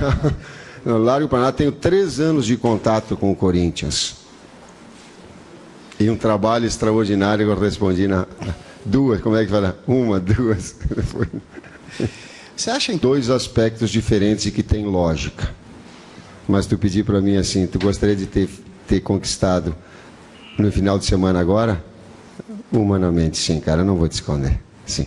No Largo Paraná, tenho 3 anos de contato com o Corinthians. E um trabalho extraordinário que eu respondi na 2, como é que fala? 1, 2. Você acha... 2 aspectos diferentes e que tem lógica. Mas tu pedir para mim assim, tu gostaria de ter conquistado no final de semana agora? Humanamente, sim, cara, eu não vou te esconder. Sim.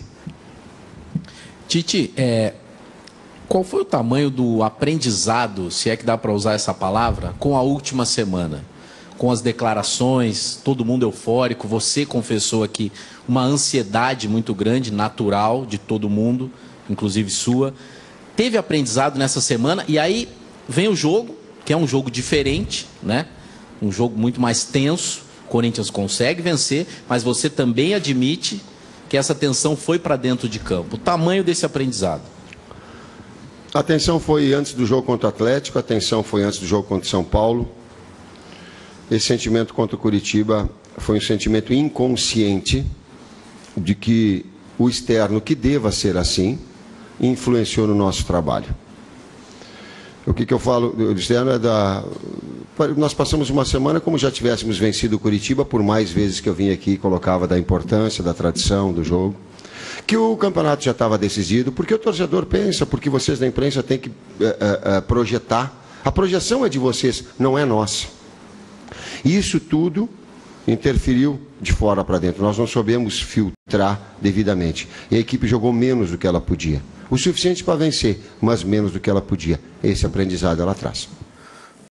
Tite, qual foi o tamanho do aprendizado, se é que dá para usar essa palavra, com a última semana? Com as declarações, todo mundo eufórico, você confessou aqui uma ansiedade muito grande, natural, de todo mundo, inclusive sua. Teve aprendizado nessa semana e aí vem o jogo, que é um jogo diferente, né? Um jogo muito mais tenso. O Corinthians consegue vencer, mas você também admite que essa tensão foi para dentro de campo. O tamanho desse aprendizado? A tensão foi antes do jogo contra o Atlético, a tensão foi antes do jogo contra o São Paulo. Esse sentimento contra o Curitiba foi um sentimento inconsciente de que o externo, que deva ser assim, influenciou no nosso trabalho. O que eu falo do externo é nós passamos uma semana como já tivéssemos vencido o Curitiba, por mais vezes que eu vim aqui e colocava da importância, da tradição do jogo, que o campeonato já estava decidido, porque o torcedor pensa, porque vocês da imprensa têm que projetar. A projeção é de vocês, não é nossa. Isso tudo interferiu de fora para dentro. Nós não soubemos filtrar devidamente. E a equipe jogou menos do que ela podia. O suficiente para vencer, mas menos do que ela podia. Esse aprendizado ela traz.